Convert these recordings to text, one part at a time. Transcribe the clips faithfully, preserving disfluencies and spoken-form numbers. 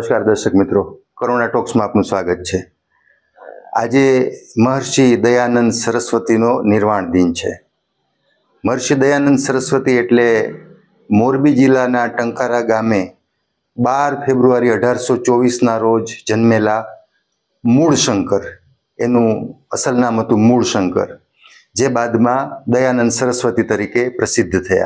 नमस्कार दर्शक मित्रों, करुणा टॉक्स में आपનું स्वागत है। आज महर्षि दयानंद सरस्वती नो निर्वाण दिन है। महर्षि दयानंद सरस्वती एटले मोरबी जिल्लाना टंकारा गामे बार फेब्रुआरी अठार सौ चौवीस ना रोज जन्मेला मूळशंकर, एनु असल नाम हतुं मूळशंकर, जे बादमां दयानंद सरस्वती तरीके प्रसिद्ध थया।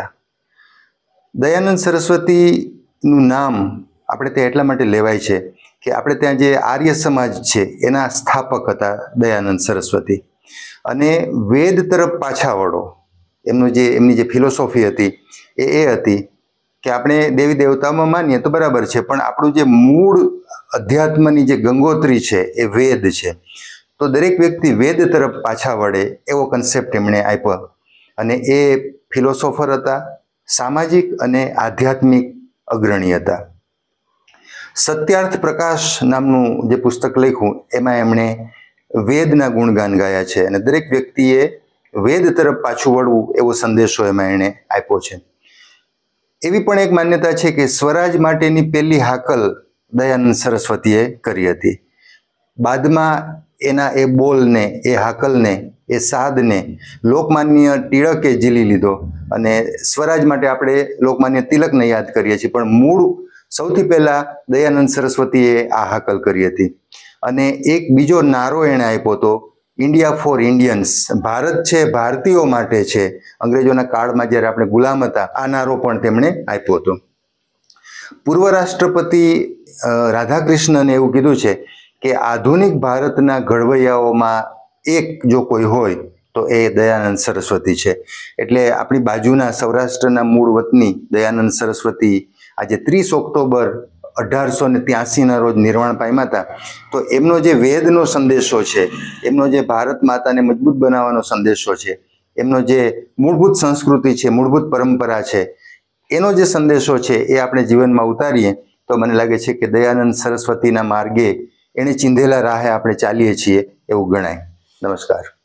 दयानंद सरस्वती नु नाम આપણે તે એટલા માટે લેવાય છે કે આપણે ત્યાં જે આર્ય સમાજ છે એના સ્થાપક હતા દયાનંદ સરસ્વતી, અને વેદ તરફ પાછા વળો એમનું જે એમની જે ફિલોસોફી હતી એ એ હતી કે આપણે દેવી દેવતામાં માનીએ તો બરાબર છે, પણ આપણું જે મૂળ અધ્યાત્મની જે ગંગોત્રી છે એ વેદ છે, તો દરેક વ્યક્તિ વેદ તરફ પાછા વળે એવો કન્સેપ્ટ એમણે આપ્યો। અને એ ફિલોસોફર હતા, સામાજિક અને આધ્યાત્મિક અગ્રણી હતા। सत्यार्थ प्रकाश नामनु जे पुस्तक लख्યું एमां एमणे वेदना गुणगान गाया छे अने दरेक व्यक्तिए वेद तरफ पाछुं वळवुं एवो संदेशो एमां एणे आप्यो छे। एवी पण एक मान्यता छे के स्वराज माटेनी पहेली हाकल दयानंद सरस्वतीए करी हती। बादमां एना ए बोलने ए हाकलने ए सादने लोकमान्य टिळके झीली लीधो अने स्वराज माटे आपणे लोकमान्य तिलकने याद करीए छीए, पण मूळ सौथी पहला दयानंद सरस्वतीए आ हाकल करी हती। अने एक बीजो नारो एणे आप्यो तो इंडिया फॉर इंडियन्स, भारत छे भारतीयो माटे छे। अंग्रेजोना काळमां ज्यारे आपणे गुलाम हता आ नारो पण तेमणे आप्यो हतो। पूर्व राष्ट्रपति राधाकृष्णने एवुं कीधुं छे के आधुनिक भारतना घडवैयाओमां एक जो कोई होय तो ए दयानंद सरस्वती छे। एटले आपणी बाजुना सौराष्ट्રના मूळ वतनी दयानंद सरस्वती आज तीस ऑक्टोबर अठार सौ ने त्यासी ना रोज निर्वाण पाम्या था। तो एमनो जे वेदनो संदेशो छे, एमनो जे भारत माता ने मजबूत बनाववानो संदेशो छे, एमनो जे मूलभूत संस्कृति छे, मूलभूत परंपरा छे, एनो जे संदेशो छे ए आपणे जीवनमां उतारीए तो मने लागे छे के दयानंद सरस्वतीना मार्गे एणे चींधेला राहे आपणे चालीए छीए एवुं गणाय। नमस्कार।